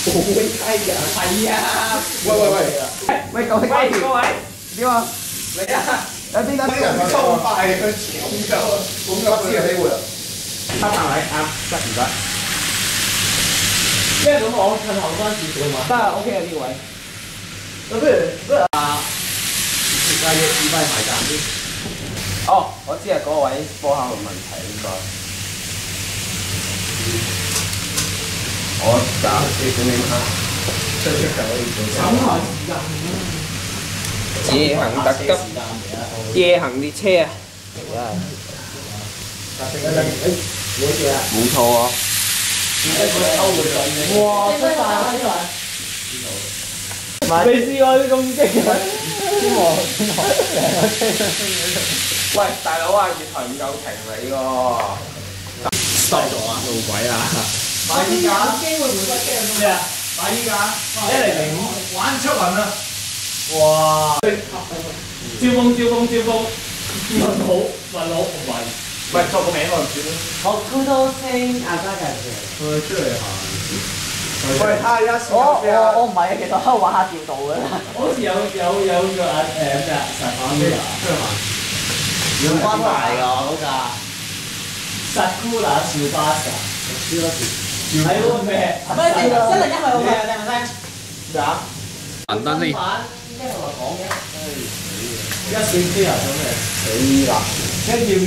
會雞㗎。係啊。喂，各位點啊？嚟啊！有啲人超快，佢搶咗，咁有知嘅機會啊！黑白位啱，得唔得？因為咁我趁後翻少少嘛。得 OK 啊呢個位。不如而家要指揮埋站啲。哦，我知啊，嗰個位波效嘅問題應該。我打你整整下，出就可以做。等下時間夜行特急，夜行列車啊！冇錯啊！哇！出晒啦！未試過咁激啊！喂，大佬啊，月台唔夠停你喎！收咗啊！路鬼啊！買依架機會回歸機咩啊？買依架1005玩出雲啊！哇！招風，問好唔係，喂作個名我唔算啦。我估到星阿家人嘅。出嚟行。喂，睇下我唔係啊，其實喺度玩下調度嘅。好似有個咩啊實反咩啊？出去行。要關大㗎嗰架。Sakura 小巴士。係嗰個咩？唔係101係好嘅，聽唔聽？咩啊？簡單啲。聽我講嘅。1小時啊，做咩？死啦！跟住。